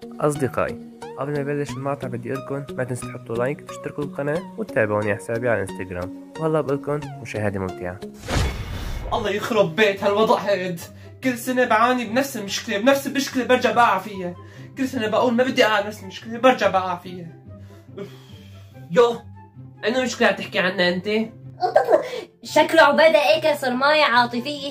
أصدقائي، قبل ما نبلش المقطع بدي أقولكم ما تنسوا تحطوا لايك، تشتركوا بالقناة وتتابعوني على حسابي على الانستغرام. وهلا بقولكم مشاهدة ممتعة. الله يخرب بيت هالوضع هاد. كل سنة بعاني بنفس المشكلة، بنفس المشكلة برجع بقع فيها. كل سنة بقول ما بدي أقع نفس المشكلة برجع بقع فيها. يو أنا مشكلة عم تحكي عنها أنت؟ شكله عبادة ايه صرماية عاطفية.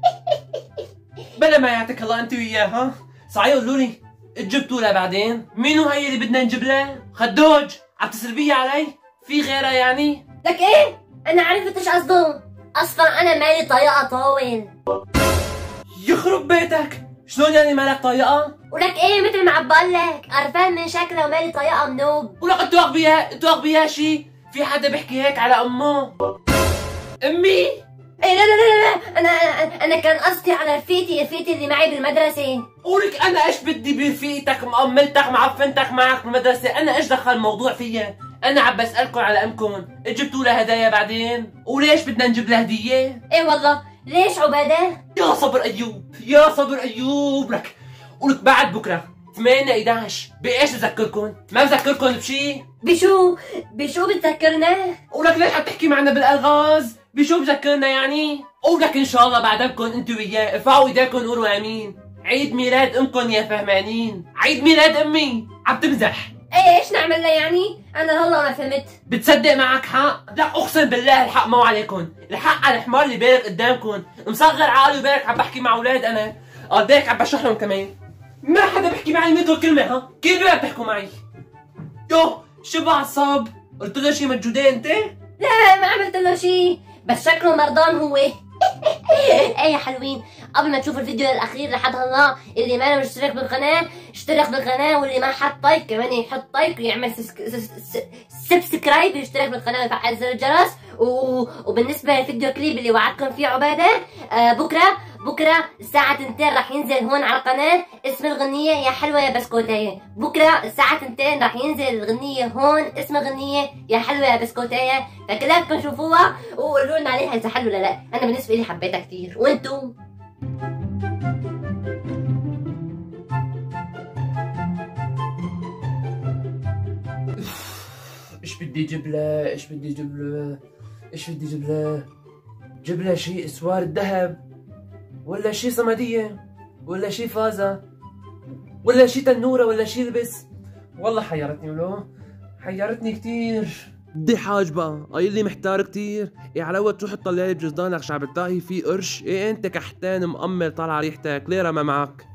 بلا ما يعطيك الله أنت وياها. صحيح قولوا لي جبتوا لها بعدين؟ مين هي اللي بدنا نجيب لها؟ خدوج عم تسربيه علي؟ في غيرها يعني؟ لك ايه؟ انا عرفت ايش قصده. اصلا انا مالي طايقة طاول. يخرب بيتك، شلون يعني مالك طايقة؟ ولك ايه مثل ما عم بقولك قرفان من شكلها ومالي طايقة منوب. ولك انتوا اغبياء، انتوا اغبياء شي؟ في حدا بيحكي هيك على امه؟ امي؟ ايه لا لا لا لا انا كان قصدي على رفيقتي اللي معي بالمدرسة. قولك انا ايش بدي برفيقتك مأملتك معفنتك معك بالمدرسة؟ انا ايش دخل الموضوع فيها؟ انا عم بسألكم على امكم، جبتوا لها هدايا بعدين؟ وليش بدنا نجيب لها هدية؟ ايه والله ليش عبادة؟ يا صبر ايوب، يا صبر ايوب لك. ولك بعد بكره 8/11 بايش بذكركم؟ ما بذكركم بشي؟ بشو بتذكرنا؟ ولك ليش عم تحكي معنا بالالغاز؟ بشو بذكرنا يعني؟ ولك ان شاء الله بعد امكم انتو وياه ارفعوا ايديكم وقولوا امين. عيد ميلاد امكم يا فهمانين، عيد ميلاد امي. عم تمزح؟ ايه ايش نعمل لها يعني؟ انا هلا ما فهمت. بتصدق معك حق؟ لا اقسم بالله الحق مو عليكم، الحق على الحمار اللي بالك قدامكم، مصغر عقلي وبالك عم بحكي مع اولاد انا، قديك عم بشرح لهم كمان. ما حدا بحكي معي مثل كلمة ها؟ كيف بدك تحكوا معي؟ يوه شو بعصب؟ قلت له شي مجودين انت؟ لا ما عملت له شيء، بس شكله مرضان هو. ايه يا حلوين، قبل ما تشوفوا الفيديو الاخير لحد هلا اللي ما مشترك بالقناه اشترك بالقناه، واللي ما حط لايك كمان يحط لايك ويعمل سبسكرايب ويشترك بالقناه ويفعل زر الجرس. وبالنسبه للفيديو كليب اللي وعدتكم فيه عباده، بكره الساعه 2 راح ينزل هون على القناه اسم الغنيه يا حلوه يا بسكوتيه. بكره الساعه 2 راح ينزل الغنيه هون اسم الغنيه يا حلوه يا بسكوتيه، فكلكم شوفوها وقولوا لنا عليها اذا حلوه ولا لا. انا بالنسبه لي حبيتها كثير، وانتم؟ ايش بدي اجيب لها؟ ايش بدي اجيب لها؟ ايش بدي اجيب لها؟ جيب لها شيء اسوار الذهب، ولا شيء صمدية، ولا شيء فازة، ولا شيء تنورة، ولا شيء لبس. والله حيرتني ولو حيرتني كثير. بدي حاجبة قايل لي محتار كتير. ايه على تروح تطلع لي بجزدانك شعب الطاهي فيه قرش؟ ايه انت كحتان مأمل طالع ريحتك ليه ما معك؟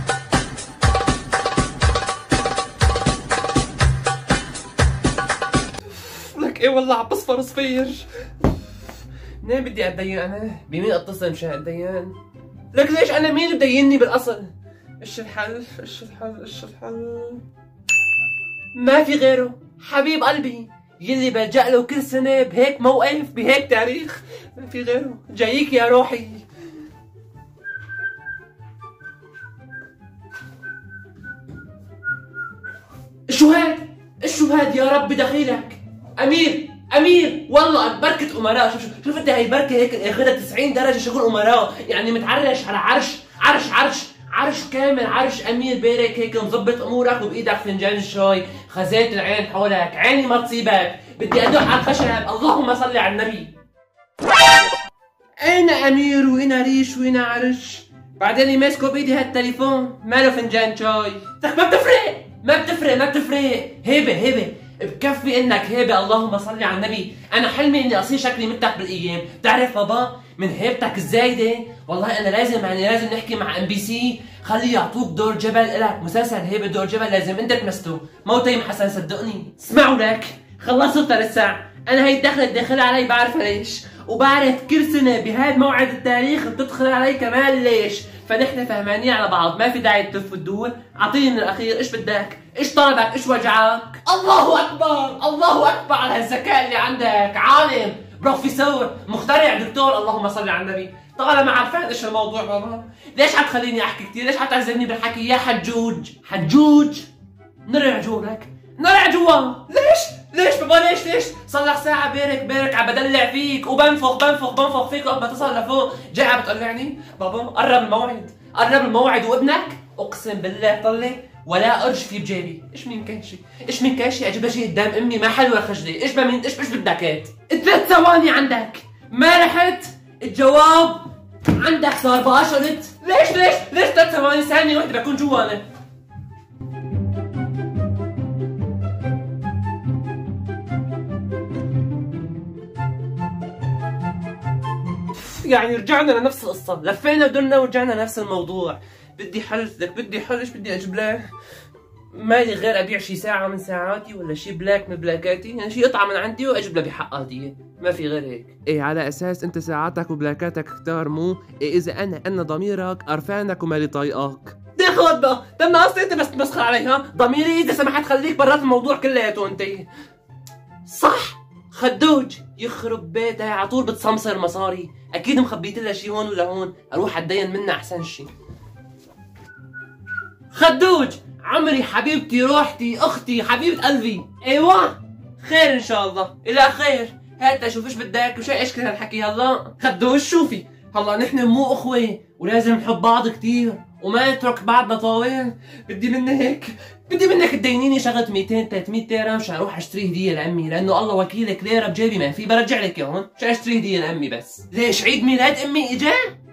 لك ايه والله عم بصفر صفير. منين بدي اتدين انا؟ بمين اتصل مشان اتدين؟ لك ليش انا مين اللي بديني بالاصل؟ ايش الحل؟ ايش الحل؟ ايش الحل؟ ما في غيره، حبيب قلبي يلي بلجأ له كل سنة بهيك موقف بهيك تاريخ، ما في غيره. جايك يا روحي. شو هاد؟ شو هاد يا رب دخيلك؟ امير والله بركة امراء. شوف انت هي بركة هيك اخذها 90 درجة شغل امراء، يعني متعرش على عرش كامل، عرش امير بارك هيك مظبط امورك وبايدك فنجان الشاي، خزيت العين حولك، عيني ما تصيبك، بدي ادق على الخشب، اللهم صل على النبي. اين امير واين ريش واين عرش؟ بعدين اللي ماسكه بايدي هالتليفون ماله فنجان شاي. ما بتفرق. هيبه بكفي انك هيبه، اللهم صل على النبي. انا حلمي اني اصير شكلي مثلك بالايام، بتعرف بابا من هيبتك الزايده والله انا لازم نحكي مع MBC خلي يعطوك دور جبل الك، مسلسل هيبه دور جبل لازم انت تمثله، مو تيم حسن صدقني. اسمعوا لك خلصوا 3 ساعة، انا هي داخله علي بعرفها ليش، وبعرف كل سنه بهذا موعد التاريخ بتدخل علي كمان ليش، فنحن فهمانين على بعض، ما في داعي تلف وتدور. اعطيني من الاخير ايش بدك؟ ايش طلبك؟ ايش وجعك؟ الله اكبر على هالذكاء اللي عندك، عالم، بروفيسور، مخترع، دكتور، اللهم صل على النبي. طالما عرفان ايش الموضوع بابا، ليش حتخليني احكي كثير؟ ليش حتعزمني بالحكي يا حجوج؟ نرع جوا. ليش بابا ليش؟ صار لك ساعة بارك عم بدلع فيك وبنفخ فيك وقت ما تصل لفوق، جاي عم بتقلعني؟ بابا قرب الموعد وابنك اقسم بالله ولا قرش في بجيبي. ايش من كاشي؟ ايش من كاشي اجيب شيء قدام امي ما حلوه خجلي؟ ايش بمين ايش بدك هيك؟ 3 ثواني عندك ما رحت الجواب عندك صار باشرت. ليش 3 ثواني؟ ثانية واحدة بكون جوا انا. يعني رجعنا لنفس القصة، لفينا ودرنا ورجعنا نفس الموضوع. بدي حل لك بدي حل. ايش بدي اجيب لك؟ مالي غير ابيع شي ساعة من ساعاتي ولا شي بلاك من بلاكاتي، يعني شي قطعة من عندي واجيب لها بحقها هدية، ما في غير هيك. ايه على اساس انت ساعاتك وبلاكاتك كتار مو؟ إيه اذا انا ضميرك قرفانك ومالي طايقك. خد بقى، تم قصدي انت بس تمسخر علي ها؟ ضميري اذا سمحت خليك برات الموضوع كلياته انت. صح خدوج يخرب بيتها على طول بتصمصر مصاري، اكيد مخبيت لها شي هون ولا هون، اروح اتدين منها احسن شي. خدوج عمري حبيبتي روحتي اختي حبيبة قلبي. ايوه خير ان شاء الله الى خير. هات شوف ايش بدك وش ايش كل هالحكي هلا. خدوج شوفي هلا نحن مو اخوة ولازم نحب بعض كتير وما نترك بعضنا طاول. بدي منك تدينيني شغلة 200 300 ليرة مشان اروح اشتري هدية لامي، لانه الله وكيلك ليرة بجيبي ما في برجع لك اياهم مشان اشتري هدية لامي. بس ليش عيد ميلاد امي اجا؟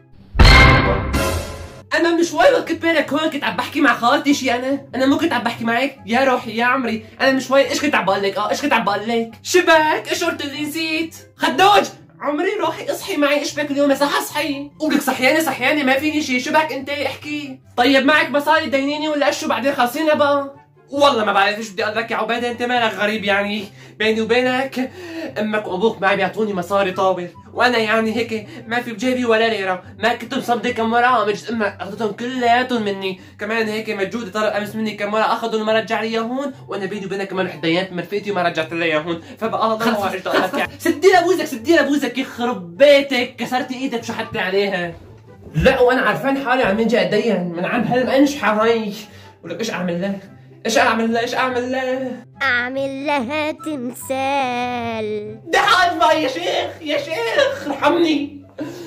انا من شوي وقت كنت بالك هون كنت عم بحكي مع خالتي شي. انا مو كنت عم بحكي معك يا روحي يا عمري. انا من شوي ايش كنت عم بقول لك؟ ايش كنت عم بقول لك؟ شبك ايش قلت اللي نسيت؟ خدوج عمري روحي اصحي معي. ايش بك اليوم؟ صح اصحي قولك صحيانه ما فيني شي. شبك انت احكي. طيب معك مصاري دينيني ولا اشو بعدين خالصين بقى؟ والله ما بعرف ايش بدي اقول لك يا عباده. انت مالك غريب يعني؟ بيني وبينك امك وابوك معي بيعطوني مصاري طاول وانا يعني هيك ما في بجيبي ولا ليره. ما كنت مصدق كم مره مجد امك اخذتهم كلياتهم مني. كمان هيك مجود طلب امس مني كم مره اخذهم وما رجع لي اياهم، وانا بيني وبينك كمان رحت دينت مرفقتي وما رجعت لي اياهم. فبقى الله ايش بدي اقول لك. سدي لابوزك يخرب بيتك. كسرتي ايدك شحتي عليها. لا وانا عارفان حالي عم ينجي اتدين من عند هالمنشحه هاي. ولك ايش اعمل لك؟ اعمل لها تمثال. ده حاجبة يا شيخ ارحمني.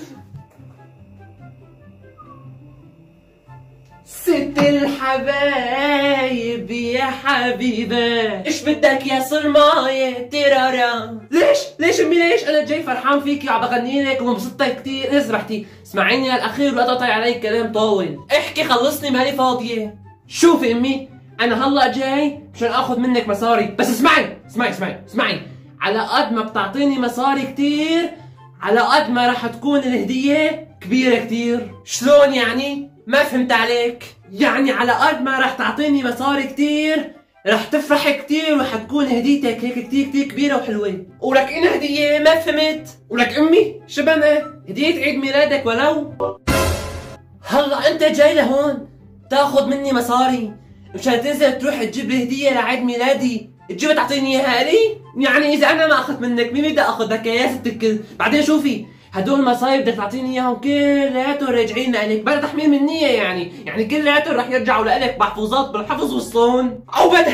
ست الحبايب يا حبيبة ايش بدك يا صرماية ترارا. ليش امي ليش؟ انا جاي فرحان فيكي وعم بغني لك ومبسوطة كثير. اذا سمحتي اسمعيني للاخير ولا تقطعي علي كلام طول. احكي خلصني مالي فاضية. شوفي امي انا هلا جاي مشان اخذ منك مصاري، بس اسمعي على قد ما بتعطيني مصاري كتير على قد ما رح تكون الهدية كبيرة كتير. شلون يعني؟ ما فهمت عليك. يعني على قد ما رح تعطيني مصاري كتير رح تفرح كتير ورح تكون هديتك هيك كتير كبيرة وحلوة. ولك انا هدية ما فهمت. ولك امي شبنا هدية عيد ميلادك ولو. هلا انت جاي لهون تاخذ مني مصاري مشان تنزل تروح تجيب لي هديه لعيد ميلادي تجيبها تعطيني اياها الي؟ يعني اذا انا ما اخذت منك مين بدي اخذ لك يا ست الكل؟ بعدين شوفي هدول المصايب بدك تعطيني اياهم كلياتهم راجعين لك بلا تحميل من نيه. يعني كلياتهم رح يرجعوا لك محفوظات بالحفظ والصون. عباده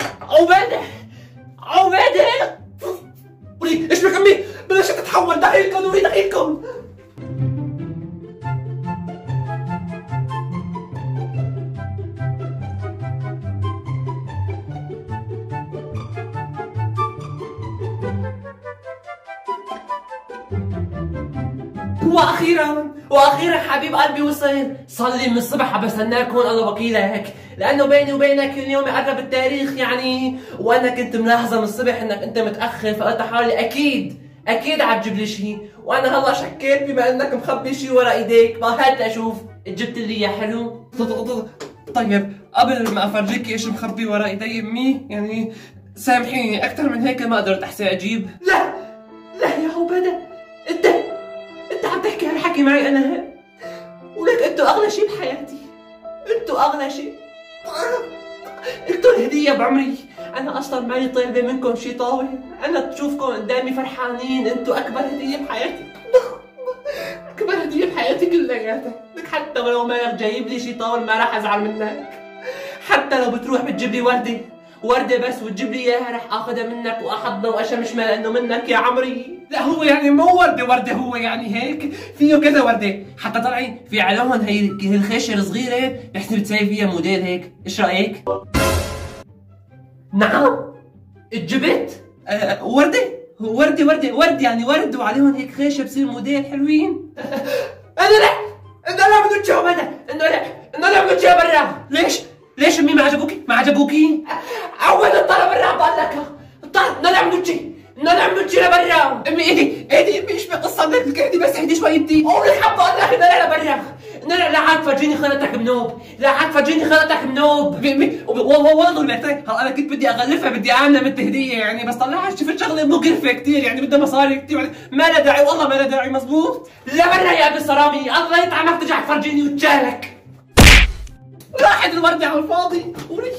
ولي ايش بك امي؟ بلشت تتحول. دقيقكم. واخيرا حبيب قلبي وصل. صلي من الصبح عم بستناك هون الله وكيلك، لانه بيني وبينك اليوم يقرب التاريخ يعني، وانا كنت ملاحظه من الصبح انك انت متاخر، فقلت حالي اكيد عم تجيب لي شيء، وانا هلا شكيت بما انك مخبي شيء ورا ايديك. ما هات اشوف جبت لي اياه حلو. طيب قبل ما افرجيكي ايش مخبي ورا ايدي امي يعني سامحيني اكثر من هيك ما قدرت احسن اجيب. لا يا عباده انت عم تحكي هالحكي معي انا؟ ولك انتوا اغلى شيء بحياتي، انتوا اغلى شيء، انتوا الهديه بعمري. انا اصلا ماني طالبه منكم شيء طاول، انا تشوفكم قدامي فرحانين انتوا اكبر هديه بحياتي. اكبر هديه بحياتي كلياتها. لك حتى ولو ما جايب لي شيء طاول ما راح ازعل منك، حتى لو بتروح بتجيب لي ورده وردة بس وتجيب لي اياها رح اخذها منك واحضنها واشمش ما لانه منك يا عمري. لا هو يعني مو وردة هو يعني هيك فيه كذا وردة حتى طلعي في علوهم هي الخيشة الصغيرة بحسب بتسوي فيها موديل هيك، ايش رايك؟ نعم جبت وردة يعني ورد وعليهم هيك خيشة بصير موديل حلوين. انا لا بدي تشوف هذا انه لا بدي برا. ليش امي ما عجبوكي؟ اول الطلب برا بقول لك الطلب لا بدي لبرا. امي ايدي امي ايش بقصة بدك اهدي بس اهدي شوي انتي. اول الحب بقول لك انه لا برا. لا عاد فرجيني خلطك منوب. والله المعتاد هلا انا كنت بدي اغلفها بدي اعملها مثل هديه يعني بس طلعت شفت شغله مقرفه كثير يعني بدها مصاري كثير ما لها داعي والله ما لها داعي مزبوط. لا برا يا ابن صرامي الله يطعمك ترجع تفرجيني وتجاهلك. راحت الوردة على الفاضي.